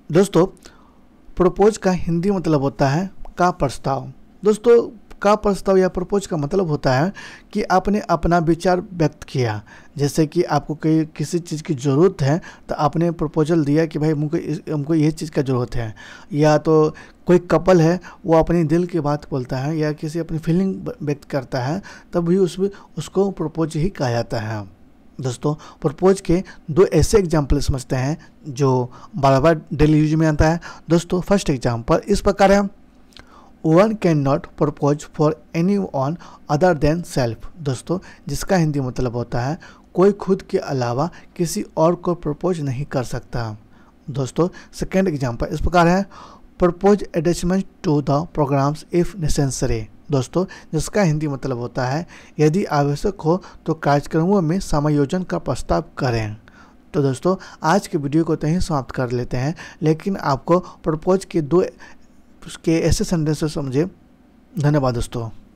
दोस्तों, प्रपोज का हिंदी मतलब होता है का प्रस्ताव। दोस्तों, का प्रस्ताव या प्रपोज का मतलब होता है कि आपने अपना विचार व्यक्त किया। जैसे कि आपको किसी चीज़ की ज़रूरत है तो आपने प्रपोजल दिया कि भाई हमको ये चीज़ का ज़रूरत है। या तो कोई कपल है, वो अपनी दिल की बात बोलता है या किसी अपनी फीलिंग व्यक्त करता है, तब भी उसको प्रपोज ही कहा जाता है। दोस्तों, प्रपोज के दो ऐसे एग्जाम्पल समझते हैं जो बार बार डेली यूज में आता है। दोस्तों, फर्स्ट एग्जाम्पल इस प्रकार है, one cannot propose for any one other than self. दोस्तों, जिसका हिंदी मतलब होता है कोई खुद के अलावा किसी और को प्रपोज नहीं कर सकता। दोस्तों, सेकेंड एग्जाम्पल इस प्रकार है, propose attachment to the programs if necessary. दोस्तों, जिसका हिंदी मतलब होता है यदि आवश्यक हो तो कार्यक्रमों में समायोजन का प्रस्ताव करें। तो दोस्तों, आज के वीडियो को यहीं समाप्त कर लेते हैं, लेकिन आपको प्रपोज के दो उसके ऐसे सेंटेंस समझे। धन्यवाद दोस्तों।